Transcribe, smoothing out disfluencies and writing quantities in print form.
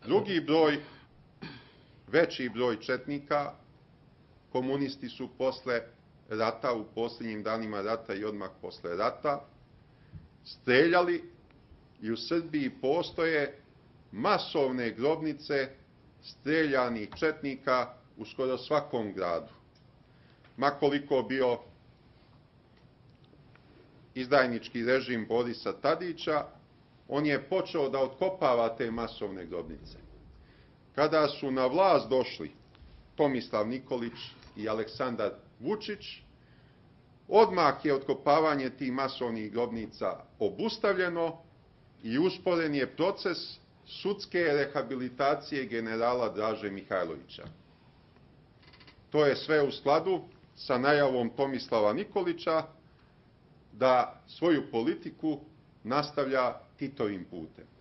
Drugi broj, veći broj četnika, komunisti su posle rata, u posljednjim danima rata i odmah posle rata, streljali i u Srbiji postoje masovne grobnice streljanih četnika u skoro svakom gradu. Makoliko bio izdajnički režim Borisa Tadića, on je počeo da otkopava te masovne grobnice. Kada su na vlast došli Tomislav Nikolić i Aleksandar Vučić, odmah je otkopavanje tih masovnih grobnica obustavljeno i usporen je proces sudske rehabilitacije generala Draže Mihajlovića. To je sve u skladu sa najavom Tomislava Nikolića da svoju politiku nastavlja Titovim putem.